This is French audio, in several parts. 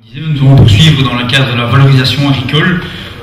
Nous allons poursuivre dans le cadre de la valorisation agricole,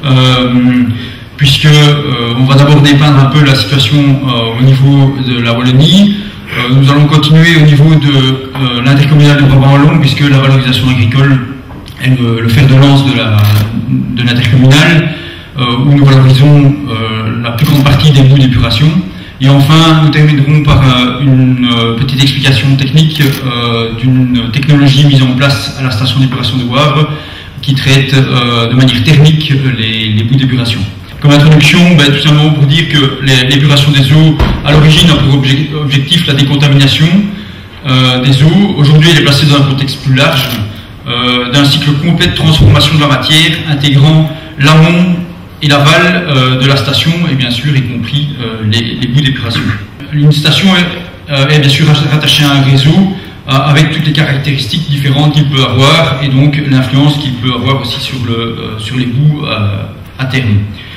puisque on va d'abord dépeindre un peu la situation au niveau de la Wallonie. Nous allons continuer au niveau de l'intercommunal de Brabant-Wallon, puisque la valorisation agricole est le fer de lance de l'intercommunal, où nous valorisons la plus grande partie des boues d'épuration. Et enfin, nous terminerons par une petite explication technique d'une technologie mise en place à la station d'épuration de Wavre qui traite de manière thermique les boues d'épuration. Comme introduction, tout simplement pour dire que l'épuration des eaux, à l'origine, a pour objectif la décontamination des eaux. Aujourd'hui, elle est placée dans un contexte plus large d'un cycle complet de transformation de la matière, intégrant l'amont et l'aval de la station, et bien sûr, y compris les boues d'épuration. Une station est bien sûr rattachée à un réseau avec toutes les caractéristiques différentes qu'il peut avoir, et donc l'influence qu'il peut avoir aussi sur les boues à terme.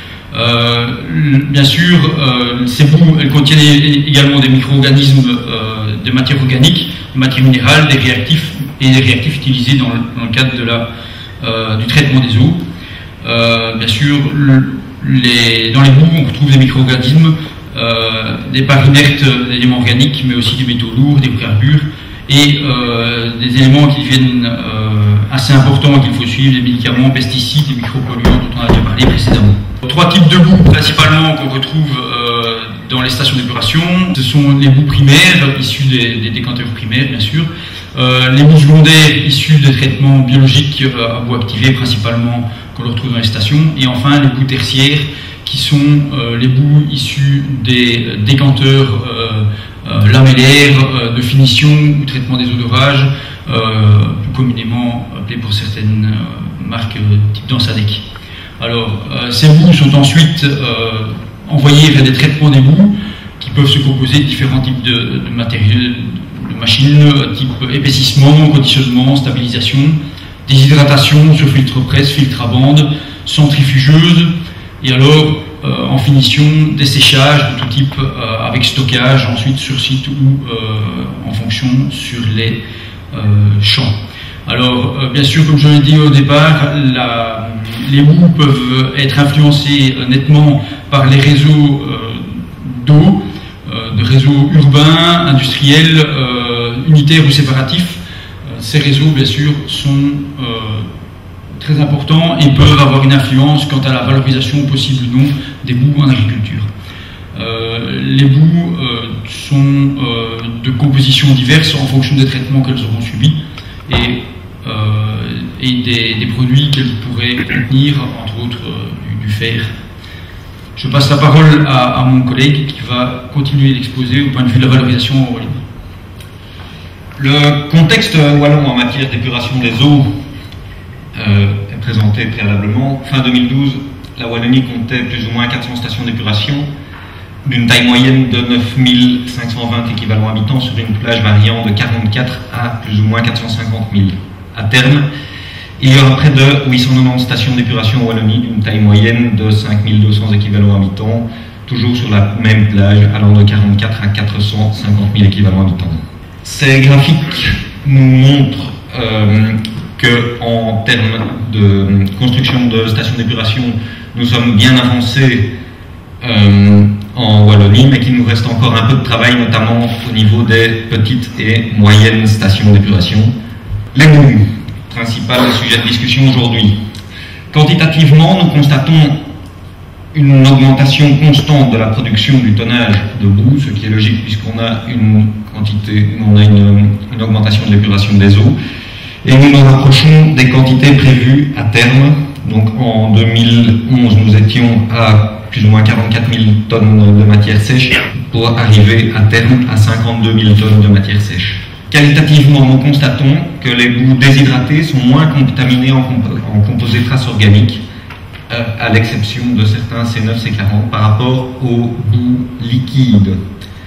Bien sûr, ces boues, elles contiennent également des micro-organismes de matière organique, de matière minérale, des réactifs, et des réactifs utilisés dans le cadre du traitement des eaux. Bien sûr, dans les boues, on retrouve des micro-organismes, des parts inertes d'éléments organiques, mais aussi des métaux lourds, des hydrocarbures, et des éléments qui deviennent assez importants qu'il faut suivre, des médicaments, pesticides, des micropolluants dont on a déjà parlé précédemment. Trois types de boues principalement qu'on retrouve dans les stations d'épuration. Ce sont les boues primaires, issues des décanteurs primaires bien sûr, les boues secondaires issues des traitements biologiques à bois activés principalement qu'on retrouve dans les stations, et enfin les boues tertiaires qui sont les boues issues des décanteurs lamellaires de finition ou traitement des eaux d'orage, plus communément appelées pour certaines marques type Dansadec. Alors, ces boues sont ensuite envoyées vers des traitements des boues qui peuvent se composer de différents types de matériaux, de machines, type épaississement, conditionnement, stabilisation, déshydratation sur filtre presse, filtre à bande, centrifugeuse, et alors en finition, desséchage de tout type avec stockage ensuite sur site ou en fonction sur les champs. Alors, bien sûr, comme je l'ai dit au départ, les boues peuvent être influencées nettement par les réseaux d'eau, de réseaux urbains, industriels, unitaires ou séparatifs. Ces réseaux, bien sûr, sont très importants et peuvent avoir une influence quant à la valorisation possible ou non des boues en agriculture. Les boues sont de compositions diverses en fonction des traitements qu'elles auront subis et des produits qu'elles pourraient contenir, entre autres du fer. Je passe la parole à mon collègue qui va continuer d'exposer au point de vue de la valorisation en Wallonie. Le contexte wallon en matière d'épuration des eaux est présenté préalablement. Fin 2012, la Wallonie comptait plus ou moins 400 stations d'épuration, d'une taille moyenne de 9520 équivalents habitants sur une plage variant de 44 à plus ou moins 450 000. À terme, il y aura près de 890 stations d'épuration en Wallonie d'une taille moyenne de 5200 équivalents habitants, toujours sur la même plage allant de 44 à 450 000 équivalents habitants. Ces graphiques nous montrent qu'en termes de construction de stations d'épuration, nous sommes bien avancés en Wallonie, mais qu'il nous reste encore un peu de travail, notamment au niveau des petites et moyennes stations d'épuration. Les boues, principal sujet de discussion aujourd'hui. Quantitativement, nous constatons une augmentation constante de la production du tonnage de boue, ce qui est logique puisqu'on a une augmentation de l'épuration des eaux, et nous nous rapprochons des quantités prévues à terme. Donc en 2011, nous étions à plus ou moins 44 000 tonnes de matière sèche pour arriver à terme à 52 000 tonnes de matière sèche. Qualitativement, nous constatons que les boues déshydratées sont moins contaminées en composés traces organiques, à l'exception de certains C9, C40 par rapport aux boues liquides.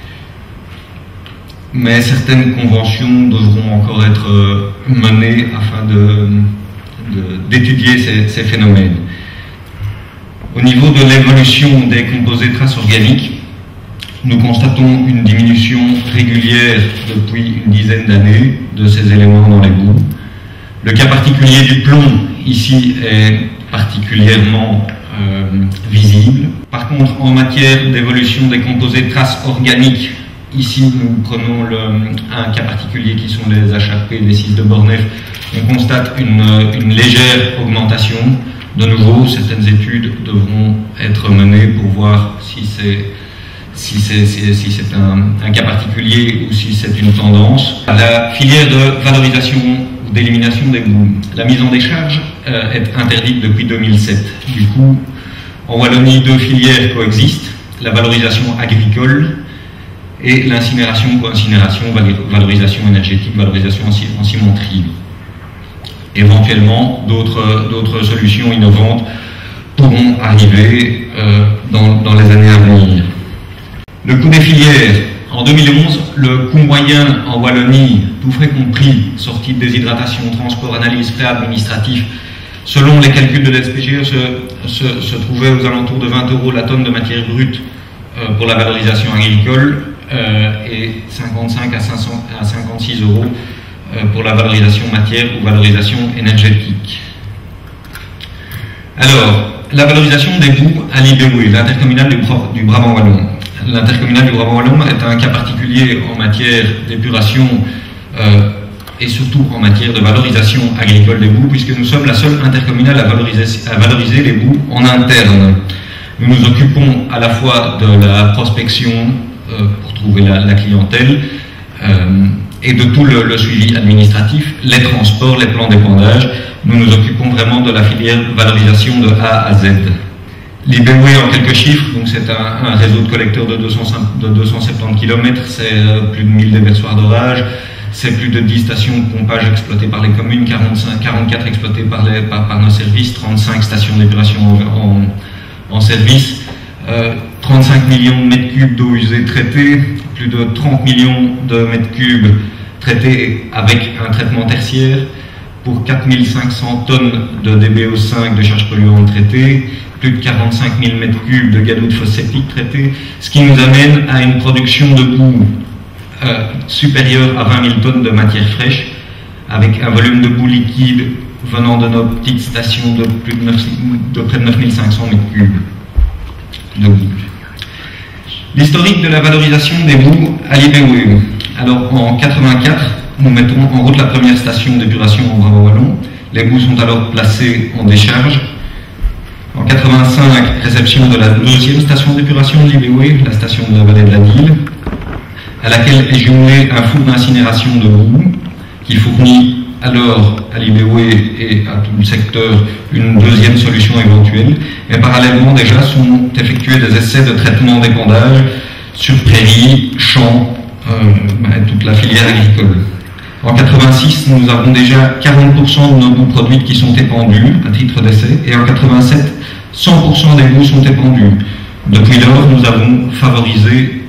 Mais certaines conventions devront encore être menées afin d'étudier ces phénomènes. Au niveau de l'évolution des composés traces organiques, nous constatons une diminution régulière depuis une dizaine d'années de ces éléments dans les boues. Le cas particulier du plomb, ici, est particulièrement visible. Par contre, en matière d'évolution des composés de traces organiques, ici, nous prenons un cas particulier qui sont les HAP, les 6 de Bornef. On constate une légère augmentation. De nouveau, certaines études devront être menées pour voir si c'est un cas particulier ou si c'est une tendance. La filière de valorisation ou d'élimination des boues, la mise en décharge est interdite depuis 2007. Du coup, en Wallonie, 2 filières coexistent, la valorisation agricole et l'incinération, co-incinération, valorisation énergétique, valorisation en cimenterie. Éventuellement, d'autres solutions innovantes pourront arriver dans les années à venir. Le coût des filières. En 2011, le coût moyen en Wallonie, tout frais compris, sortie de déshydratation, transport, analyse, frais administratifs, selon les calculs de l'SPGE, se trouvait aux alentours de 20 € la tonne de matière brute pour la valorisation agricole et 55 à 56 € pour la valorisation matière ou valorisation énergétique. Alors, la valorisation des boues à l'IBW, l'intercommunale du Brabant Wallon. L'intercommunale du Brabant Wallon est un cas particulier en matière d'épuration et surtout en matière de valorisation agricole des boues, puisque nous sommes la seule intercommunale à valoriser les boues en interne. Nous nous occupons à la fois de la prospection pour trouver la clientèle et de tout le suivi administratif, les transports, les plans d'épandage. Nous nous occupons vraiment de la filière valorisation de A à Z. L'IBW en quelques chiffres, donc c'est un réseau de collecteurs de 270 km, c'est plus de 1000 déversoirs d'orage, c'est plus de 10 stations de pompage exploitées par les communes, 44 exploitées par nos services, 35 stations d'épuration en service, 35 millions de mètres cubes d'eau usée traitée, plus de 30 millions de mètres cubes traités avec un traitement tertiaire, pour 4500 tonnes de DBO5 de charges polluantes traitées, plus de 45 000 mètres cubes de galoutes phosphatique traités, ce qui nous amène à une production de boue supérieure à 20 000 tonnes de matière fraîche, avec un volume de boue liquide venant de nos petites stations de près de 9500 mètres cubes de boue. L'historique de la valorisation des boues à l'IBW. Alors en 84, nous mettons en route la première station d'épuration au Brabant Wallon. Les boues sont alors placées en décharge. En 85, réception de la deuxième station d'épuration de l'IBW, la station de la vallée de la Dyle, à laquelle est jumelé un four d'incinération de boue qui fournit alors à l'IBW et à tout le secteur une deuxième solution éventuelle. Et parallèlement déjà sont effectués des essais de traitement d'épandage sur prairies, champs, toute la filière agricole. En 86, nous avons déjà 40% de nos boues produites qui sont épandues à titre d'essai, et en 87, 100% des boues sont épandues. Depuis lors, nous avons favorisé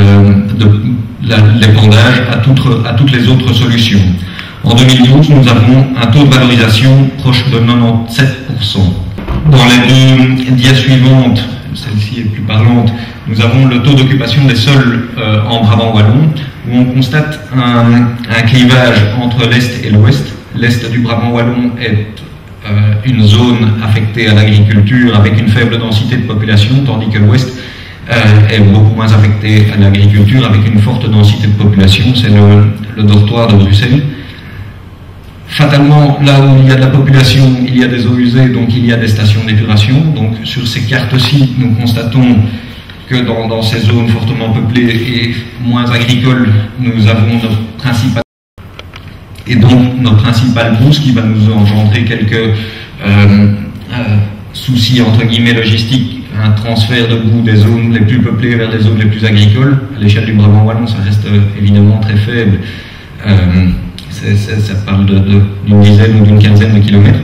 l'épandage à toutes les autres solutions. En 2012, nous avons un taux de valorisation proche de 97%. Dans les deux dias suivantes, celle-ci est plus parlante, nous avons le taux d'occupation des sols en Brabant Wallon, où on constate un clivage entre l'Est et l'Ouest. L'Est du Brabant Wallon est une zone affectée à l'agriculture avec une faible densité de population, tandis que l'Ouest est beaucoup moins affecté à l'agriculture avec une forte densité de population. C'est le dortoir de Bruxelles. Fatalement, là où il y a de la population, il y a des eaux usées, donc il y a des stations d'épuration. Donc sur ces cartes-ci, nous constatons que dans ces zones fortement peuplées et moins agricoles, nous avons notre principale bourse qui va nous engendrer quelques soucis entre guillemets logistiques, un transfert de boue des zones les plus peuplées vers les zones les plus agricoles. À l'échelle du Brabant Wallon, ça reste évidemment très faible. Ça parle d'une dizaine ou d'une quinzaine de kilomètres.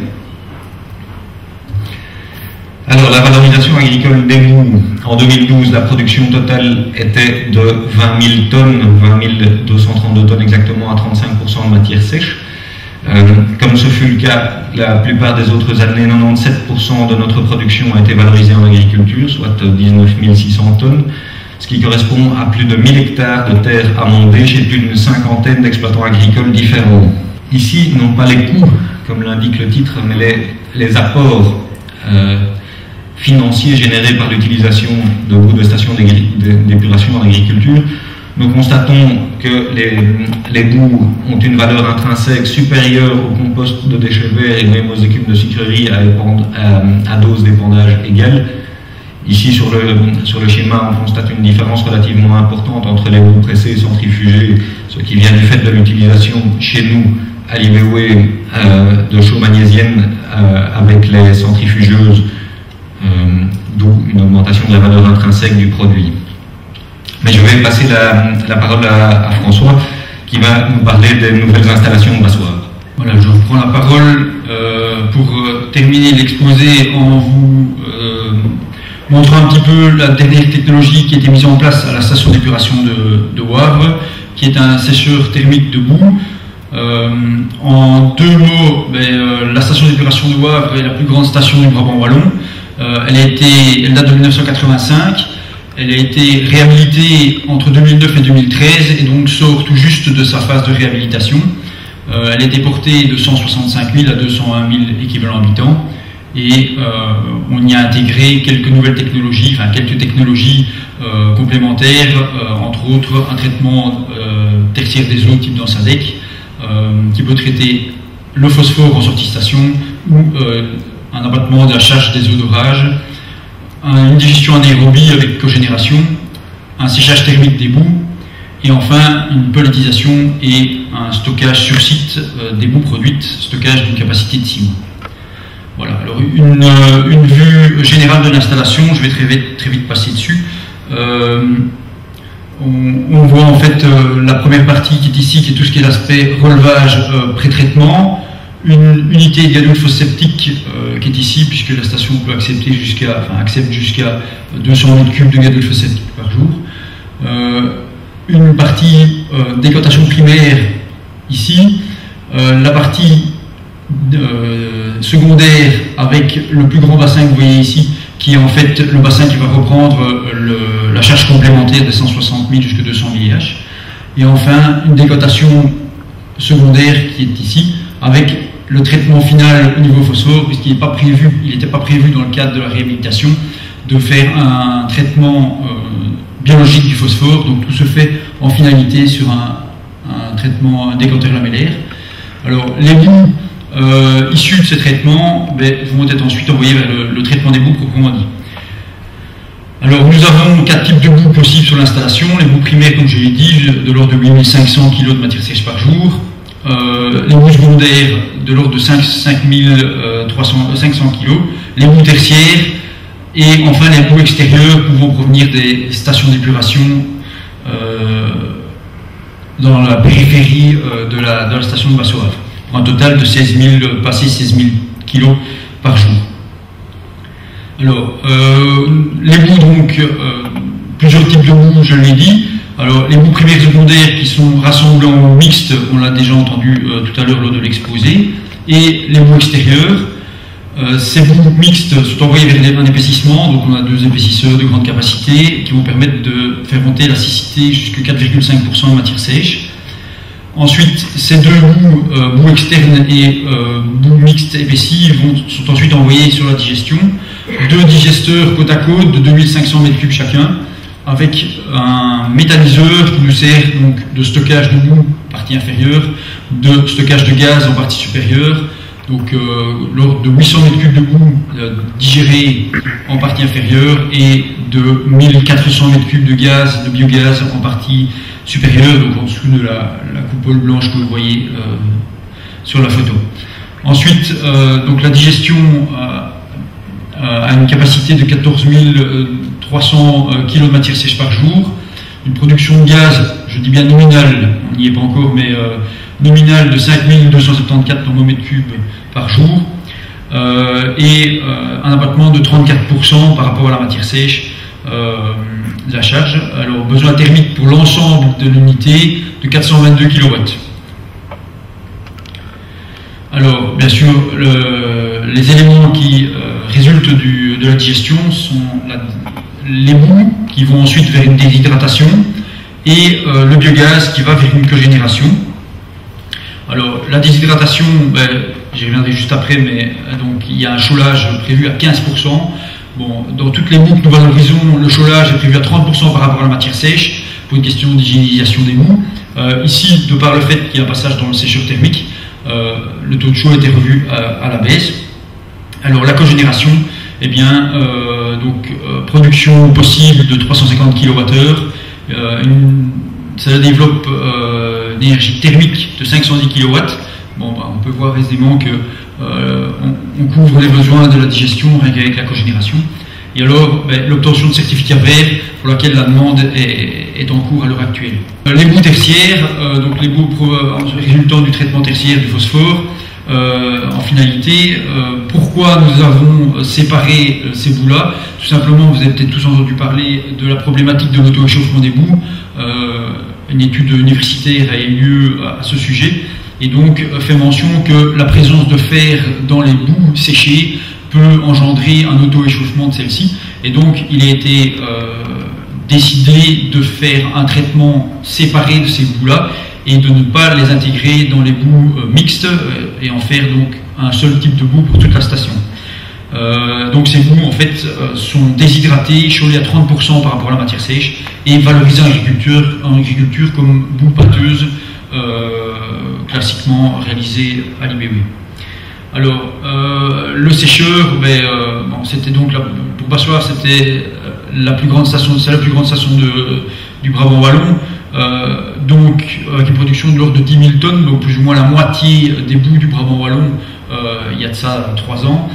Alors, la valorisation agricole des boues, en 2012, la production totale était de 20 000 tonnes, 20 232 tonnes exactement, à 35% de matière sèche. Comme ce fut le cas la plupart des autres années, 97% de notre production a été valorisée en agriculture, soit 19 600 tonnes, ce qui correspond à plus de 1000 hectares de terres amondées chez plus d'une cinquantaine d'exploitants agricoles différents. Ici, non pas les coûts comme l'indique le titre, mais les apports financiers générés par l'utilisation de boues de stations d'épuration en agriculture, nous constatons que les boues ont une valeur intrinsèque supérieure au compost de déchets verts et même aux écumes de sucrerie à dose d'épandage égale. Ici, sur le schéma, on constate une différence relativement importante entre les boues pressées et centrifugées, ce qui vient du fait de l'utilisation chez nous à l'IVOE de chaux magnésiennes avec les centrifugeuses, d'où une augmentation de la valeur intrinsèque du produit. Mais je vais passer la parole à François, qui va nous parler des nouvelles installations de Bassoir. Voilà, je reprends la parole pour terminer l'exposé en vous montrant un petit peu la dernière technologie qui a été mise en place à la station d'épuration de Wavre, qui est un sécheur thermique de boue. En deux mots, la station d'épuration de Wavre est la plus grande station du Brabant wallon. Elle date de 1985. Elle a été réhabilitée entre 2009 et 2013 et donc sort tout juste de sa phase de réhabilitation. Elle a été portée de 165 000 à 201 000 équivalents habitants et on y a intégré quelques nouvelles technologies, enfin quelques technologies complémentaires, entre autres un traitement tertiaire des eaux type dans SADEC qui peut traiter le phosphore en sortie station ou un abattement de la charge des eaux d'orage, une digestion anaérobie avec cogénération, un séchage thermique des boues et enfin une pelletisation et un stockage sur site des boues produites, stockage d'une capacité de 6 mois. Voilà, alors une vue générale de l'installation, je vais très vite passer dessus. On voit en fait la première partie qui est ici, qui est tout ce qui est l'aspect relevage pré-traitement. Une unité de granule phosphoseptique qui est ici, puisque la station peut accepte jusqu'à 200 mètres cubes de granule phosphoseptique par jour. Une partie décantation primaire ici. La partie secondaire avec le plus grand bassin que vous voyez ici, qui est en fait le bassin qui va reprendre la charge complémentaire des 160 000 jusqu'à 200 000 IH. Et enfin, une décantation secondaire qui est ici, avec le traitement final au niveau phosphore, puisqu'il n'était pas prévu dans le cadre de la réhabilitation de faire un traitement biologique du phosphore. Donc tout se fait en finalité sur un traitement décanteur lamellaire. Alors les boues issus de ces traitements vont être ensuite envoyés vers le traitement des boues proprement dit. Alors nous avons 4 types de boues possibles sur l'installation. Les boues primaires, comme je l'ai dit, de l'ordre de 8500 kg de matière sèche par jour. Les boues secondaires de l'ordre de 500 kg. Les boues tertiaires et enfin les boues extérieures pouvant provenir des stations d'épuration dans la périphérie de la station de Bassoir, pour un total de 16 000 kg par jour. Alors, les boues, donc, plusieurs types de boues, je l'ai dit. Alors, les boues primaires et secondaires qui sont rassemblées en mixte, on l'a déjà entendu tout à l'heure lors de l'exposé, et les boues extérieures. Ces boues mixtes sont envoyées vers un épaississement, donc on a 2 épaississeurs de grande capacité qui vont permettre de faire monter la siccité jusqu'à 4,5% en matière sèche. Ensuite, ces deux boues externes et boues mixtes épaissies sont ensuite envoyées sur la digestion. 2 digesteurs côte à côte de 2500 m3 chacun, avec un méthaniseur qui nous sert donc de stockage de boue partie inférieure, de stockage de gaz en partie supérieure. Donc lors de 800 m3 de boue digérée en partie inférieure et de 1400 m3 de gaz, de biogaz en partie supérieure, donc en dessous de la coupole blanche que vous voyez sur la photo. Ensuite, donc la digestion a une capacité de 14 300 kg de matière sèche par jour, une production de gaz, je dis bien nominale, on n'y est pas encore, mais nominale de 5274 thermomètres cubes par jour, et un abattement de 34% par rapport à la matière sèche de la charge. Alors, besoin thermique pour l'ensemble de l'unité de 422 kW. Alors, bien sûr, les éléments qui résultent de la digestion sont les boues qui vont ensuite vers une déshydratation et le biogaz qui va vers une cogénération. Alors, la déshydratation, j'y reviendrai juste après, mais donc il y a un chaulage prévu à 15%. Bon, dans toutes les boues que nous valorisons, le chaulage est prévu à 30% par rapport à la matière sèche, pour une question d'hygiénisation des boues. Ici, de par le fait qu'il y a un passage dans le sécheur thermique, le taux de chaud a été revu à la baisse. Alors la cogénération, eh bien, production possible de 350 kWh, ça développe une énergie thermique de 510 kW. Bon, on peut voir aisément que on couvre les besoins de la digestion avec la cogénération. Et alors, l'obtention de certificat vert pour laquelle la demande est en cours à l'heure actuelle. Les boues tertiaires, donc les boues résultant du traitement tertiaire du phosphore, en finalité, pourquoi nous avons séparé ces boues-là? Tout simplement, vous avez peut-être tous entendu parler de la problématique de l'auto-échauffement des boues. Une étude universitaire a eu lieu à ce sujet, et donc fait mention que la présence de fer dans les boues séchées peut engendrer un auto-échauffement de celle-ci, et donc il a été décidé de faire un traitement séparé de ces boues-là et de ne pas les intégrer dans les boues mixtes et en faire donc un seul type de boue pour toute la station. Donc ces boues en fait sont déshydratées, chaulées à 30% par rapport à la matière sèche et valorisées en agriculture comme boue pâteuse classiquement réalisée à l'IBV. Alors le sécheur, c'était donc pour Bassoir, c'était la plus grande station, du Brabant wallon. Donc avec une production de l'ordre de 10 000 tonnes, donc plus ou moins la moitié des boues du Brabant wallon il y a de ça 3 ans.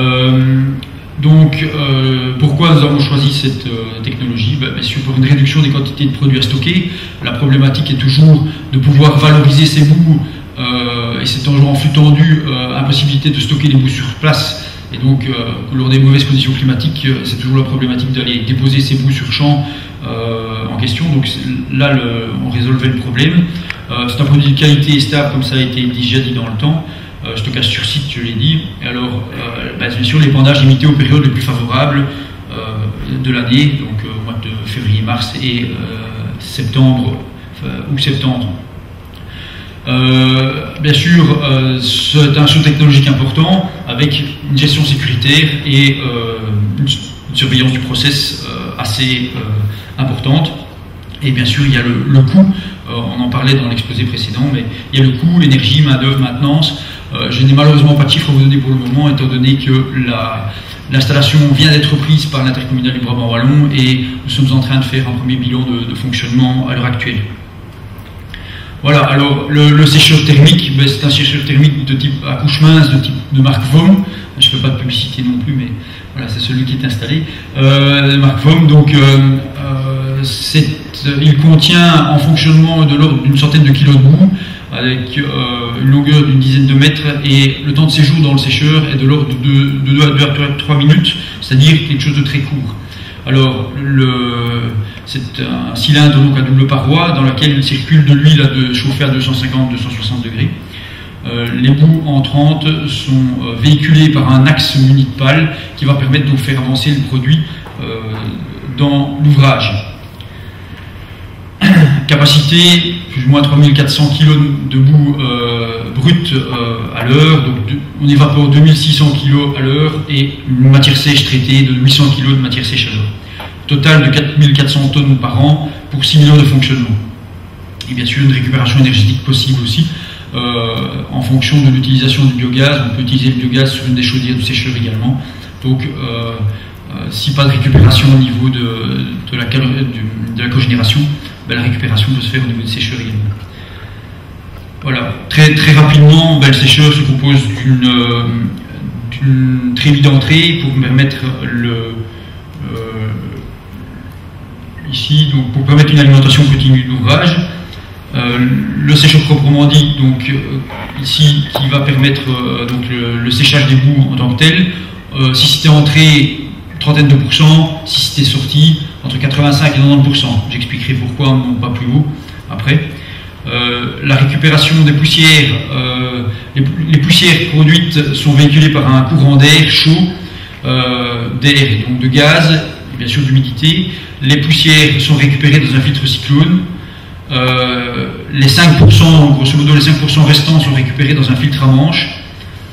Pourquoi nous avons choisi cette technologie? Bien sûr, pour une réduction des quantités de produits à stocker. La problématique est toujours de pouvoir valoriser ces boues, et c'est toujours en flux tendu, impossibilité de stocker les boues sur place. Et donc, lors des mauvaises conditions climatiques, c'est toujours la problématique d'aller déposer ces boues sur champ en question. Donc là, on résolvait le problème. C'est un produit de qualité stable, comme ça a été déjà dit dans le temps. Stockage sur site, je l'ai dit. Et alors, bien sûr, l'épandage limité aux périodes les plus favorables de l'année, donc au mois de février-mars et septembre ou septembre. Bien sûr, c'est un saut technologique important avec une gestion sécuritaire et une surveillance du process assez importante. Et bien sûr, il y a le coût, on en parlait dans l'exposé précédent, mais il y a le coût, l'énergie, main-d'œuvre, maintenance. Je n'ai malheureusement pas de chiffres à vous donner pour le moment, étant donné que l'installation vient d'être prise par l'intercommunal du Brabant wallon et nous sommes en train de faire un premier bilan de fonctionnement à l'heure actuelle. Voilà, alors le sécheur thermique, c'est un sécheur thermique de type à couche mince, de marque VOM. Je ne fais pas de publicité non plus, mais voilà, c'est celui qui est installé. Marque VOM, donc il contient en fonctionnement de l'ordre d'une centaine de kilos de boue, avec une longueur d'une dizaine de mètres, et le temps de séjour dans le sécheur est de l'ordre de 2 à 3 minutes, c'est-à-dire quelque chose de très court. Alors, c'est un cylindre donc à double paroi dans lequel il circule de l'huile chauffée à 250-260 degrés. Les boues entrantes sont véhiculées par un axe muni de pales qui va permettre de faire avancer le produit dans l'ouvrage. Capacité, plus ou moins 3400 kg de boue brute à l'heure, donc on évapore 2600 kg à l'heure et une matière sèche traitée de 800 kg de matière sèche à l'heure. Total de 4400 tonnes par an pour 6 millions de fonctionnement. Et bien sûr une récupération énergétique possible aussi, en fonction de l'utilisation du biogaz. On peut utiliser le biogaz sur une des chaudières du sécheur également. Donc si pas de récupération au niveau de la cogénération, la récupération peut se faire au niveau du sécheur également. Voilà, très rapidement, le sécheur se compose d'une trémie d'entrée pour permettre ici, donc pour permettre une alimentation continue de l'ouvrage. Le sécheur proprement dit, donc ici, qui va permettre donc le séchage des boues en tant que tel. Si c'était entrée, trentaine de pourcents, si c'était sorti, entre 85 et 90%. J'expliquerai pourquoi, non pas plus haut, après. La récupération des poussières, les poussières produites sont véhiculées par un courant d'air chaud, d'air et donc de gaz, et bien sûr d'humidité. Les poussières sont récupérées dans un filtre cyclone. Les 5%, grosso modo, les 5% restants sont récupérés dans un filtre à manche.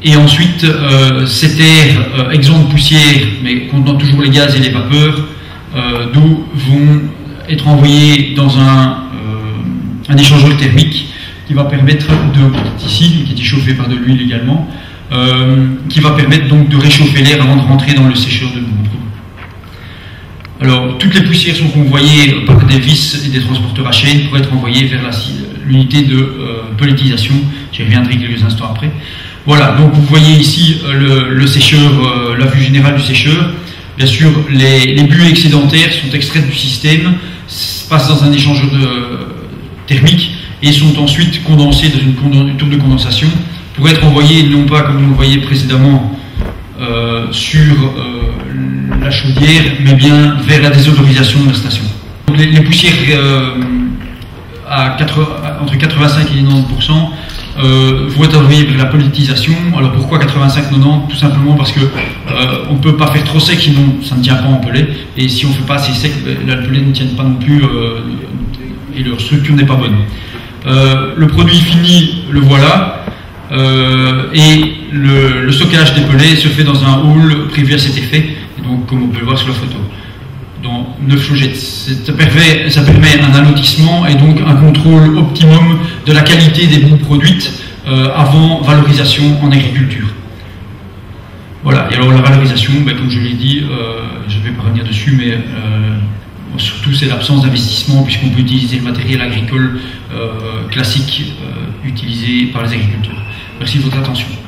Et ensuite, cet air exempt de poussière, mais contenant toujours les gaz et les vapeurs d'eau, vont être envoyés dans un échangeur thermique qui va permettre ici, qui est chauffé par de l'huile également, qui va permettre donc de réchauffer l'air avant de rentrer dans le sécheur de boue. Alors, toutes les poussières sont convoyées par des vis et des transporteurs à chaîne pour être envoyées vers l'unité de pelletisation. J'y reviendrai quelques instants après. Voilà, donc vous voyez ici le sécheur, la vue générale du sécheur. Bien sûr, les buées excédentaires sont extraites du système, passent dans un échangeur thermique et sont ensuite condensées dans une tour de condensation pour être envoyées, non pas comme vous le voyez précédemment sur la chaudière, mais bien vers la désodorisation de la station. Donc les poussières entre 85 et 90% vont être envoyées vers la pelletisation. Alors pourquoi 85-90? Tout simplement parce que on ne peut pas faire trop sec, sinon ça ne tient pas en pellet. Et si on ne fait pas assez sec, la pellet ne tient pas non plus et leur structure n'est pas bonne. Le produit fini, le voilà. Et le stockage des pellets se fait dans un hall prévu à cet effet, et donc comme on peut le voir sur la photo, dans 9 chaugettes. Ça permet un allotissement et donc un contrôle optimum de la qualité des boues produites avant valorisation en agriculture. Voilà, et alors la valorisation, comme je l'ai dit, je ne vais pas revenir dessus, mais surtout c'est l'absence d'investissement puisqu'on peut utiliser le matériel agricole classique utilisé par les agriculteurs. Merci de votre attention.